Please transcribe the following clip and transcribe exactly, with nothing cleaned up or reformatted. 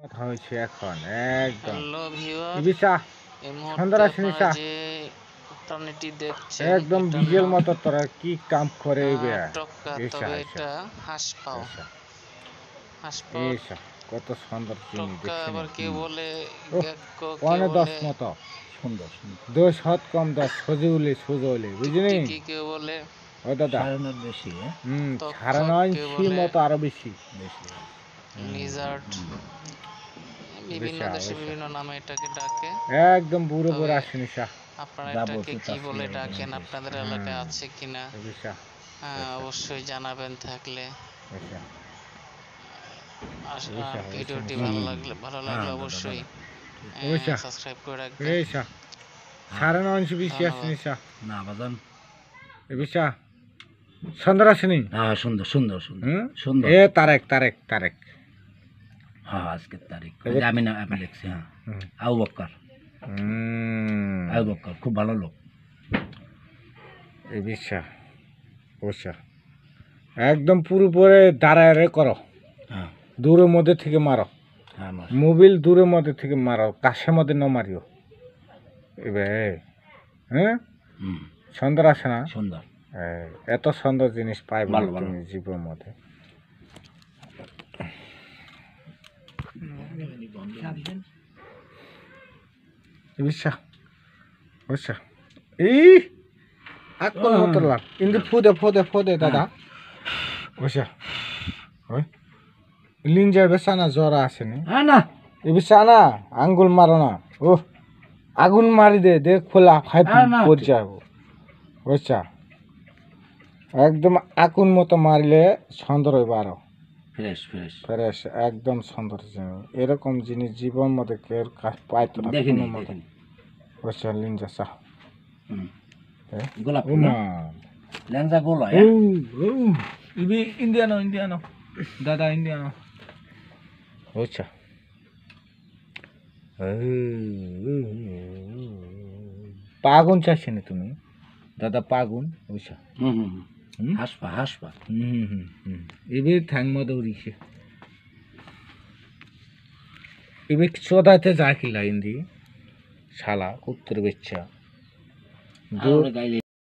হয়েছে এখন একদম হ্যালো ভিউয়ার, ইবিসা এই মুহূর্তে সন্ধ্যা আপনারা সিনিসা যে প্রাণীটি দেখছেন একদম এটার বিজেল নাম মতো তোরা কি কাম করে আহ, ইবে টক্কা, এসা তবে এসা এটা হাঁস পাও এসা হাঁস পাও এসা কত সুন্দর চিনি টক্কা। দেখছেন আবার কেউ বলে ও গেক্কো, কেউ পনে দশ বলে মতো সুন্দর সুন্দর দশ হাত কম দশ সজুলে সুজলে বুঝলি টিকটিকি, কেউ বলে ও দাদা সারানোর বেশি হ্যাঁ হুম সাড়ে তক্ষক, নয় কেউ ইঞ্চি বলে মতো আরো বেশি বেশি লিজার্ড। বিভিন্ন বেশা দেশে বেশা বিভিন্ন নামে এটাকে ডাকে। একদম বুড়ো বুড়ো তবে আসেনিসা আপনারা যা এটাকে বলছে কি তার বলে চেয়ে ডাকেন, বেশি। আপনাদের এলাকায় আছে কিনা বেশা হ্যাঁ, অবশ্যই জানাবেন থাকলে। বেশা আর বেশা আর বেশা ভিডিওটি বেশা ভালো লাগলে ভালো লাগলে হ্যাঁ, দাদা, অবশ্যই বেশা সাবস্ক্রাইব করে রাখবেন। বেশা সাড়ে নয় ইঞ্চি বেশি ধন্যবাদ। আসেনিসা না বাদান বেশা সুন্দর আসেনি হ্যাঁ সুন্দর সুন্দর সুন্দর হুম সুন্দর এ তারেক তারেক তারেক হ্যাঁ আজকের তারিখ এবার- যে আমি না আমি লিখছি হ্যাঁ হুম। আবু বক্কর হুম আবু বক্কর খুব ভালো লোক এই বেশা বেশা একদম পুরো পরে দাঁড়ায় রে করো হ্যাঁ দূরের মধ্যে থেকে মারো হ্যাঁ আমার মোবিল দূরের মধ্যে থেকে মারো কাশের মধ্যে ন মারিও এবার হ্যাঁ হুম সুন্দর আসে না সুন্দর এই, এত সুন্দর জিনিস পাইব ভালো, ভালো। তুমি জীবনের মধ্যে বুঝছা বুঝছা এই আকল মতো লাগ কিন্তু ফুদে ফুদে ফুদে দাদা বুঝছা ওই লিঞ্জার বেসানা জ্বর আসেনি হ্যাঁ না এ বেসানা আঙ্গুল মারো না ও আগুন মারি দে দেখ খোলা খাই হ্যাঁ, না। পড়ে যাবো বুঝছা একদম আগুন মতো মারলে সুন্দর হইব আরো ফ্রেশ ফ্রেশ ফ্রেশ একদম সুন্দর জিনিস এরকম জিনিস জীবন মধ্যে কেউ পাইতো না দেখিনি কোনো মতে দেখিনি বুঝছা লিঞ্জা চা হুম হ্যাঁ? গোলাপ ফুল উমা না? ল্যাংজা গোলা ও ও ইবি ইন্ডিয়ানো ইন্ডিয়ানো দাদা ইন্ডিয়ানো বুঝছা পাগুন চাষিনি তুমি দাদা পাগুন বুঝছা হুম হুম হুম হুম হাসপা হাসপা হুম হুম হুম এবে ঠ্যাং মতো উড়িছে এবে চোদাতে যা কি লাইন দি শালা কুত্তর বেচ্চা আর ওরে গাইলে